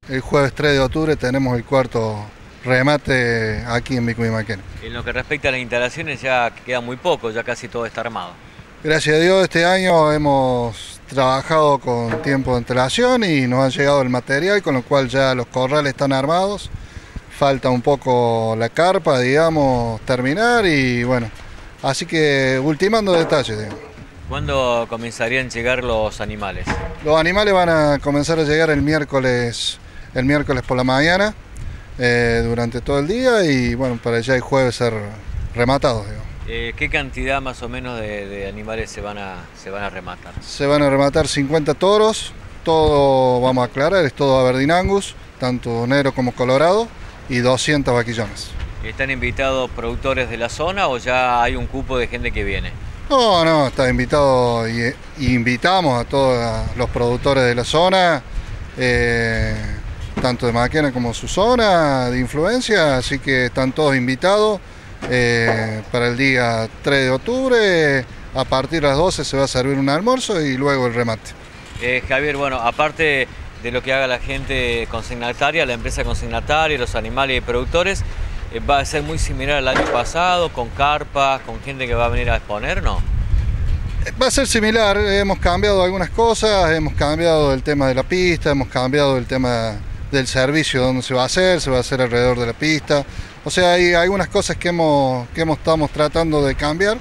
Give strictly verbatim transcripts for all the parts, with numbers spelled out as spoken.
el jueves tres de octubre tenemos el cuarto remate aquí en Vicuña En lo que respecta a las instalaciones ya queda muy poco, ya casi todo está armado. Gracias a Dios este año hemos trabajado con tiempo de antelación y nos ha llegado el material, con lo cual ya los corrales están armados. Falta un poco la carpa, digamos, terminar y bueno, así que ultimando detalles, digamos. ¿Cuándo comenzarían a llegar los animales? Los animales van a comenzar a llegar el miércoles, el miércoles por la mañana, eh, durante todo el día y bueno, para ya el jueves ser rematados, digamos. Eh, ¿Qué cantidad más o menos de, de animales se van, a, se van a rematar? Se van a rematar cincuenta toros, todo, vamos a aclarar, es todo Aberdeen Angus, tanto negro como colorado, y doscientos vaquillones. ¿Están invitados productores de la zona o ya hay un cupo de gente que viene? No, no, está invitado y, y invitamos a todos los productores de la zona, eh, tanto de Maquena como su zona de influencia, así que están todos invitados eh, para el día tres de octubre, a partir de las doce se va a servir un almuerzo y luego el remate. Eh, Javier, bueno, aparte de lo que haga la gente consignataria, la empresa consignataria, los animales y productores, ¿va a ser muy similar al año pasado, con carpas, con gente que va a venir a exponer, no? Va a ser similar, hemos cambiado algunas cosas, hemos cambiado el tema de la pista, hemos cambiado el tema del servicio, donde se va a hacer, se va a hacer alrededor de la pista. O sea, hay algunas cosas que, hemos, que hemos, estamos tratando de cambiar.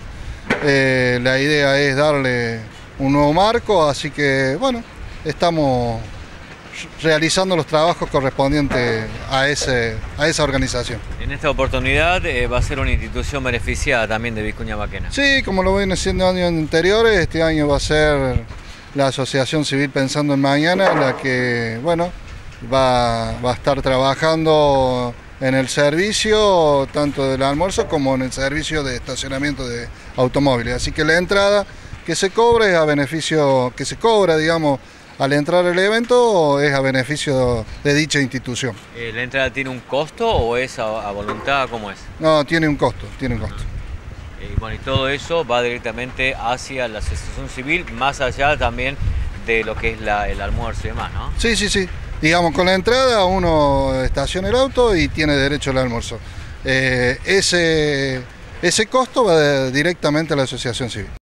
Eh, la idea es darle un nuevo marco, así que bueno, estamos realizando los trabajos correspondientes a, ese, a esa organización. En esta oportunidad eh, va a ser una institución beneficiada también de Vicuña Maquena. Sí, como lo viene siendo años anteriores, este año va a ser la Asociación Civil Pensando en Mañana la que, bueno, va, va a estar trabajando en el servicio tanto del almuerzo como en el servicio de estacionamiento de automóviles. Así que la entrada que se cobre es a beneficio, que se cobra, digamos, al entrar al evento es a beneficio de dicha institución. Eh, ¿La entrada tiene un costo o es a, a voluntad? ¿Cómo es? No, tiene un costo, tiene un costo. Eh, bueno, y todo eso va directamente hacia la asociación civil, más allá también de lo que es la, el almuerzo y demás, ¿no? Sí, sí, sí. Digamos, con la entrada uno estaciona el auto y tiene derecho al almuerzo. Eh, ese, ese costo va de, directamente a la asociación civil.